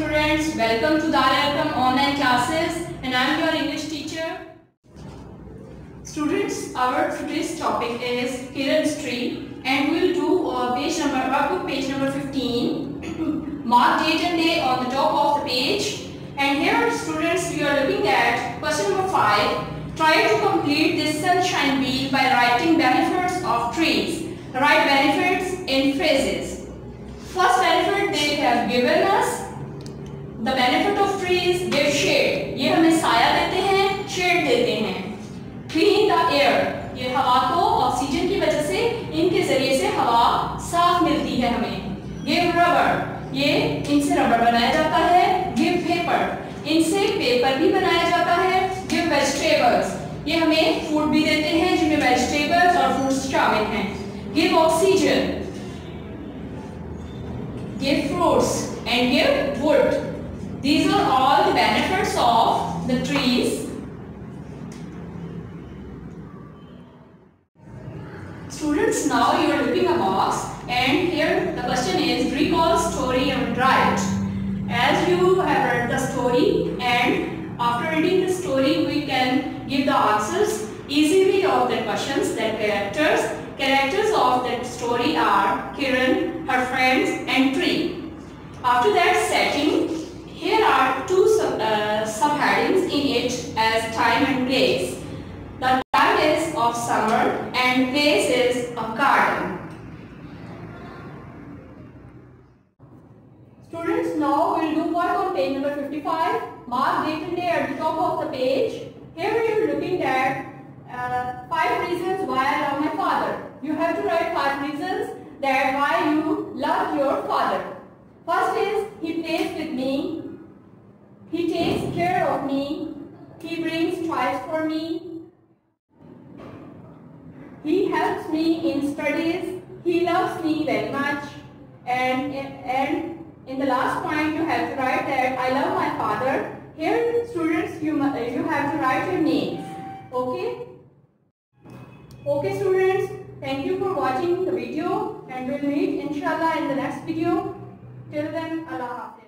students, welcome to Darul online classes and I am your English teacher. Students, our today's topic is Kiran's tree and we will do page number 15. Mark date and day on the top of the page. And here students, we are looking at question number 5. Try to complete this sunshine wheel by writing benefits of trees. Write benefits in phrases. First benefit they have given us. The benefit of trees give shade. ये हमें साया देते हैं, shade देते हैं. Clean the air. ये हवा को ऑक्सीजन की वजह से इनके जरिए से हवा साफ मिलती है हमें. Give rubber. ये इनसे रबर बनाया जाता है. Give paper. इनसे पेपर भी बनाया जाता है. Give vegetables. ये हमें फूड भी देते हैं जिनमें वेजिटेबल्स और फ्रूट्स शामिल हैं. Give oxygen. Give fruits and give wood. These are all the benefits of the trees. Students, now you are looking at a box and here the question is recall story and write. As you have read the story and after reading the story we can give the answers easily of the questions. The characters of that story are Kiran, her friends and tree. After that setting, here are two subheadings in it as time and place. The time is of summer and place is a garden. Students, now we will do work on page number 55. Mark date and day at the top of the page. Here we are looking at 5 reasons why I love my father. You have to write 5 reasons that why you love your father. First is he plays with me. He takes care of me. He brings toys for me. He helps me in studies. He loves me very much. And in the last point you have to write that I love my father. Here students you have to write your names. Okay? Okay students, thank you for watching the video and we'll meet inshallah in the next video. Till then, Allah Hafiz.